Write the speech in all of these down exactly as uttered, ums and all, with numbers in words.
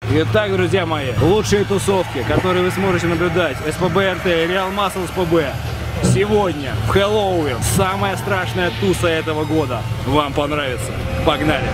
Итак, друзья мои, лучшие тусовки, которые вы сможете наблюдать. СПБ эр тэ, Real Muscle эс пэ бэ. Сегодня, в Хэллоуин, самая страшная туса этого года. Вам понравится. Погнали!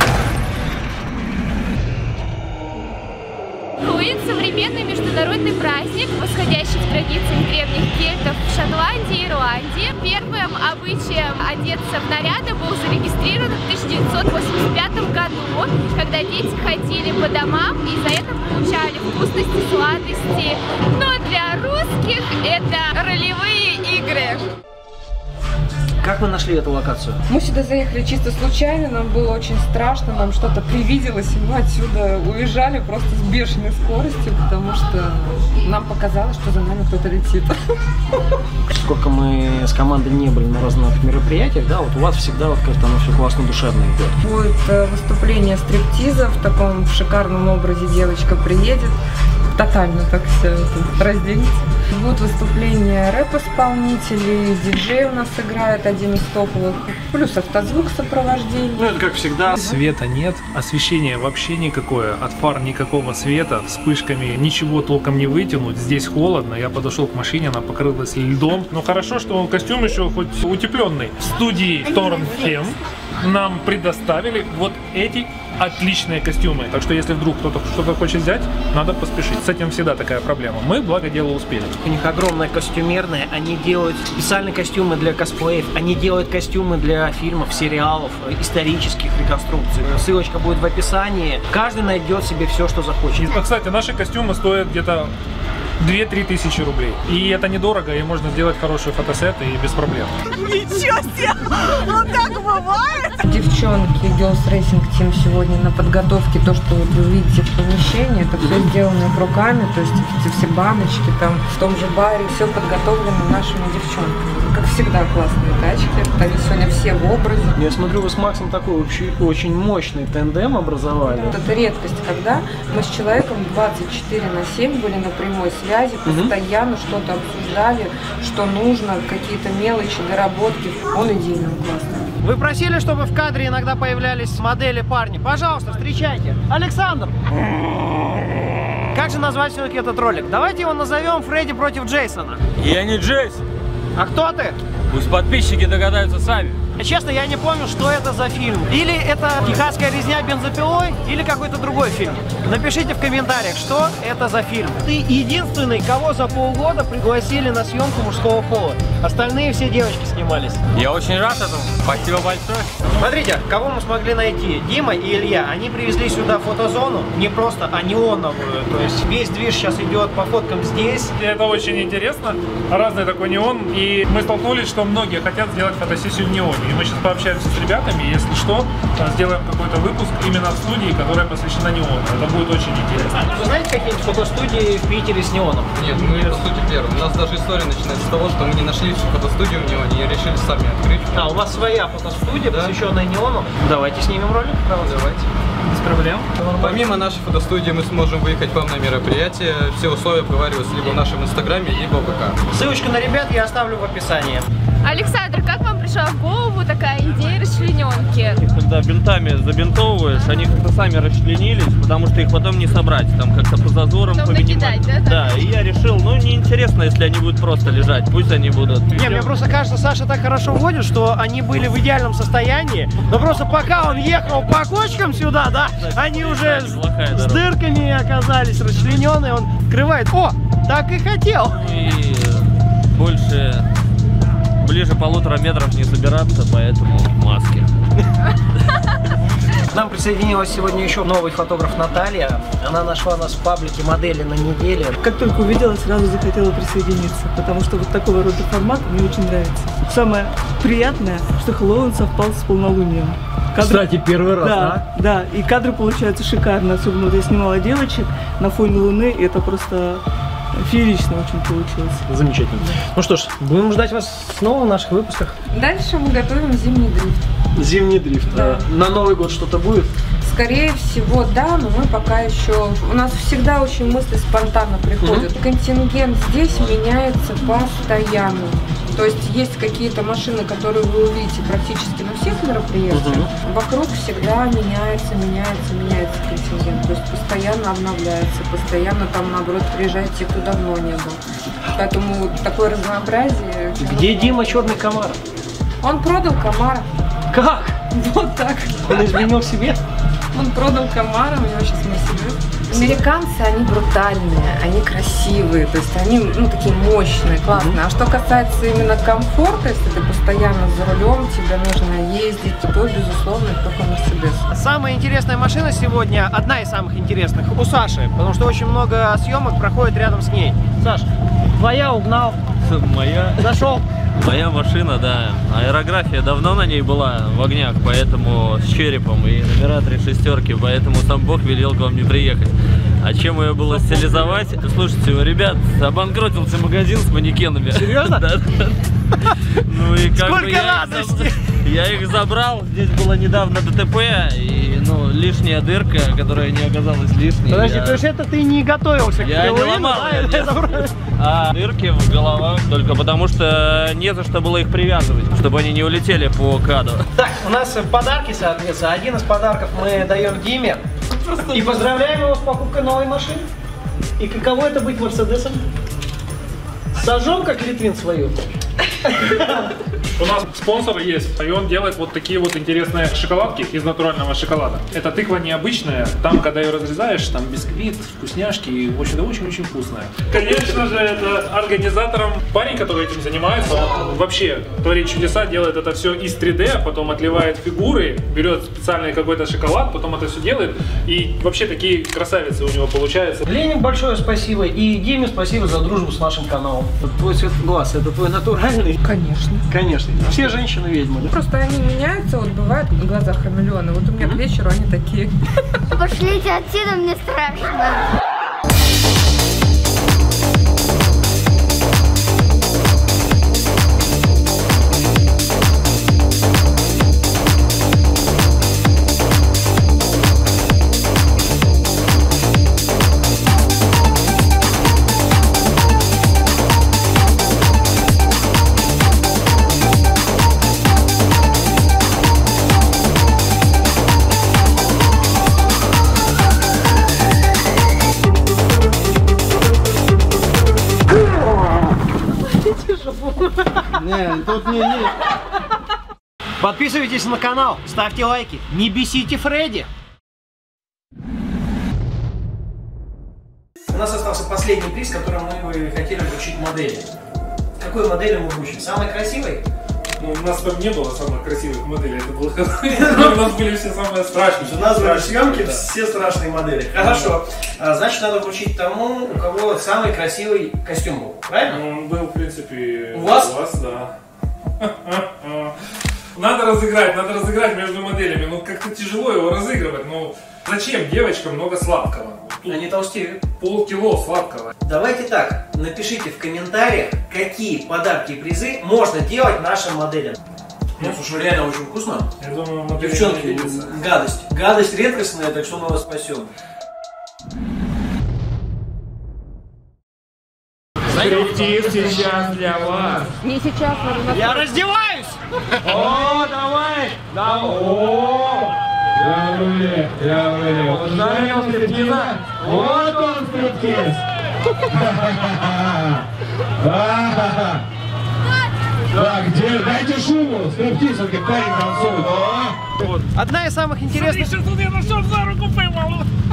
Хэллоуин – современный международный праздник, восходящий в традициях древних кельтов в Шотландии и Ирландии. Первым обычаем одеться в наряды был зарегистрирован в тысяча девятьсот восемьдесят пятом году, когда дети ходили по домам и за это получали вкусности, сладости. Но для русских это ролевые игры. Как вы нашли эту локацию? Мы сюда заехали чисто случайно, нам было очень страшно, нам что-то привиделось, и мы отсюда уезжали просто с бешеной скоростью, потому что нам показалось, что за нами кто-то летит. Сколько мы с командой не были на разных мероприятиях, да, вот у вас всегда вот как-то оно все классно, душевно идет. Будет выступление стриптиза в таком шикарном образе, девочка приедет, тотально так все это разделить. Будут выступления рэп-исполнителей, диджей у нас играет один из топовых, плюс автозвук сопровождения. Ну это как всегда. Света нет, освещения вообще никакое, от фар никакого света, вспышками ничего толком не вытянуть, здесь холодно, я подошел к машине, она покрылась льдом. Но хорошо, что он костюм еще хоть утепленный. В студии Торнхем нам предоставили вот эти отличные костюмы. Так что если вдруг кто-то что-то хочет взять, надо поспешить. С этим всегда такая проблема. Мы, благо дело, успели. У них огромная костюмерная, они делают специальные костюмы для косплеев, они делают костюмы для фильмов, сериалов, исторических реконструкций. Ссылочка будет в описании. Каждый найдет себе все, что захочет. И, кстати, наши костюмы стоят где-то две-три тысячи рублей. И это недорого, и можно сделать хорошие фотосеты и без проблем. Ничего себе! Вот так бывает! Девчонки, Girls Racing Team сегодня на подготовке, то, что вот вы видите в помещении, это все сделано их руками, то есть эти все баночки там в том же баре, все подготовлено нашими девчонками. Как всегда, классные тачки, они сегодня все в образе. Я смотрю, вы с Максом такой очень, очень мощный тандем образовали. Вот это редкость, когда мы с человеком двадцать четыре на семь были на прямой связи, постоянно mm-hmm. что-то обсуждали, что нужно, какие-то мелочи, доработки. Он идеально классный. Вы просили, чтобы в кадре иногда появлялись модели парни. Пожалуйста, встречайте. Александр! Как же назвать все-таки этот ролик? Давайте его назовем Фредди против Джейсона. Я не Джейсон. А кто ты? Пусть подписчики догадаются сами. Честно, я не помню, что это за фильм. Или это «Техасская резня бензопилой», или какой-то другой фильм. Напишите в комментариях, что это за фильм. Ты единственный, кого за полгода пригласили на съемку мужского пола. Остальные все девочки снимались. Я очень рад этому. Спасибо большое. Смотрите, кого мы смогли найти. Дима и Илья. Они привезли сюда фотозону. Не просто, а неоновую. То есть весь движ сейчас идет по фоткам здесь. Это очень интересно. Разный такой неон. И мы столкнулись, что многие хотят сделать фотосессию в неоне. И мы сейчас пообщаемся с ребятами, если что, сделаем какой-то выпуск именно в студии, которая посвящена неону. Это будет очень интересно. Вы знаете какие-нибудь фотостудии в Питере с неоном? Нет, мы по сути первые. У нас даже история начинается с того, что мы не нашли фотостудию в неоне и решили сами открыть. А, у вас своя фотостудия, да, посвященная неону? Давайте снимем ролик. Давайте. Без проблем. Помимо нашей фотостудии мы сможем выехать к вам на мероприятие. Все условия обговариваются либо в нашем инстаграме, либо в ВК. Ссылочку на ребят я оставлю в описании. Александр, как вам пришла в голову такая идея расчлененки? Когда бинтами забинтовываешь, они как-то сами расчленились, потому что их потом не собрать, там как-то по зазорам потом повынимать. Накидать, да? Да, и я решил, ну неинтересно, если они будут просто лежать, пусть они будут. Не, мне просто кажется, Саша так хорошо водит, что они были в идеальном состоянии, но просто пока он ехал по кочкам сюда, да, они уже с, с дырками оказались, расчлененные, он открывает. О, так и хотел. И больше... Ближе полутора метров не забираться, поэтому в маске. К нам присоединилась сегодня еще новый фотограф Наталья. Она нашла нас в паблике «Модели на неделе». Как только увидела, сразу захотела присоединиться, потому что вот такого рода формат мне очень нравится. Самое приятное, что Хэллоуин совпал с полнолунием. Кадры... Кстати, первый раз, да? Да, да, и кадры получаются шикарно. Особенно вот я снимала девочек на фоне луны, и это просто... Феерично очень получилось. Замечательно. Ну что ж, будем ждать вас снова в наших выпусках. Дальше мы готовим зимний дрифт. Зимний дрифт. Да. На Новый год что-то будет? Скорее всего, да, но мы пока еще... У нас всегда очень мысли спонтанно приходят. Mm-hmm. Контингент здесь меняется постоянно. То есть есть какие-то машины, которые вы увидите практически на всех мероприятиях. Угу. Вокруг всегда меняется, меняется, меняется контингент. То есть постоянно обновляется, постоянно там, наоборот, приезжает те, кто давно не был. Поэтому такое разнообразие. Где Дима Черный Камар? Он продал Камара. Как? Вот так. Он изменил себе? Он продал Камара, у него сейчас Мерседес. Американцы, они брутальные, они красивые, то есть они, ну, такие мощные, классные. Mm-hmm. А что касается именно комфорта, если ты постоянно за рулем, тебе нужно ездить, то, безусловно, только Мерседес. Самая интересная машина сегодня, одна из самых интересных, у Саши, потому что очень много съемок проходит рядом с ней. Саш, твоя угнал. Моя. Зашел. Моя машина, да. Аэрография давно на ней была в огнях, поэтому с черепом и номера три шестерки, поэтому сам Бог велел к вам не приехать. А чем ее было стилизовать? Слушайте, ребят, обанкротился магазин с манекенами. Серьезно? Да. Ну и как Сколько бы я, радости! Я их забрал, здесь было недавно ДТП, и ну лишняя дырка, которая не оказалась лишней. Подожди, я... то есть это ты не готовился к Я не ломал, а, я не... а дырки в головах только потому, что не за что было их привязывать, чтобы они не улетели по каду. Так, у нас подарки, соответственно. Один из подарков мы даем Диме. И поздравляем его с покупкой новой машины. И каково это быть Мерседесом? Сожжем, как Литвин, свою. У нас спонсор есть, и он делает вот такие вот интересные шоколадки из натурального шоколада. Это тыква необычная, там, когда ее разрезаешь, там бисквит, вкусняшки, и в общем-то очень-очень вкусная. Конечно же, это организатором парень, который этим занимается, он вообще творит чудеса, делает это все из три дэ, потом отливает фигуры, берет специальный какой-то шоколад, потом это все делает, и вообще такие красавицы у него получаются. Ленин, большое спасибо, и Диме спасибо за дружбу с нашим каналом. Твой цвет глаз, это твой натуральный? Конечно. Конечно. Все женщины ведьмы, да? Просто они меняются, вот бывают в глазах хамелеоны. Вот у меня к вечеру они такие. Пошлите отсюда, мне страшно. Не, тут не, не. Подписывайтесь на канал, ставьте лайки, не бесите Фредди. У нас остался последний приз, которым мы хотели вручить модели. Какой модели мы вручим? Самой красивой? Ну, у нас там не было самых красивых моделей, это было у нас были все самые страшные. У нас были съемки, все страшные модели. Хорошо. Значит, надо вручить тому, у кого самый красивый костюм был. Правильно? Он был, в принципе, у вас? У вас, да. Надо разыграть, надо разыграть между моделями. Ну, как-то тяжело его разыгрывать. Ну, зачем девочкам много сладкого? Они толстеют. Полкило сладкого. Давайте так, напишите в комментариях, какие подарки и призы можно делать нашим моделям. Ну, слушай, реально очень вкусно. Я думаю, модели девчонки, гадость. Гадость редкостная, так что мы вас спасем. Стриптиз сейчас для вас. Не сейчас, надо. Я раздеваюсь! О, давай! Да, о! Я вылез, я вылез. Узнали стриптиза? Вот он стриптиз. Так, где? Дайте шуму. Стриптиз, он как парень танцует. Одна из самых интересных... Сейчас тут я нашел за руку поймал.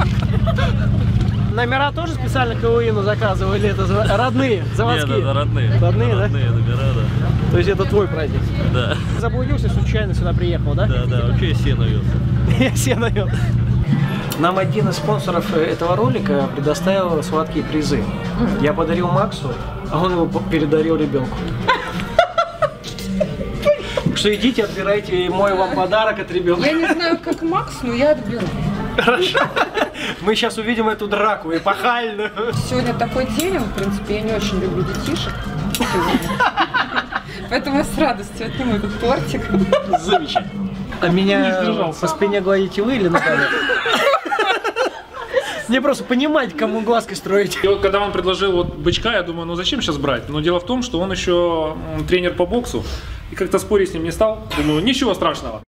Номера тоже специально к Хэллоуину заказывали? Это родные, заводские? Нет, это родные. Родные, да? Родные номера, да. То есть это твой праздник? Да. Заблудился, случайно сюда приехал, да? Да, да, вообще я сено вез. Я сено вез. Нам один из спонсоров этого ролика предоставил сладкие призы. Я подарил Максу, а он его передарил ребенку. Что идите, отбирайте мой вам подарок от ребенка. Я не знаю, как Макс, но я отберу. Хорошо. Мы сейчас увидим эту драку эпохальную. Сегодня такой день, в принципе, я не очень люблю детишек. Поэтому я с радостью отниму этот тортик. Замечательно. А меня по спине гладите вы или Наталья? Мне просто понимать, кому глазки строить. И вот когда он предложил вот бычка, я думаю, ну зачем сейчас брать? Но дело в том, что он еще тренер по боксу. И как-то спорить с ним не стал. Думаю, ничего страшного.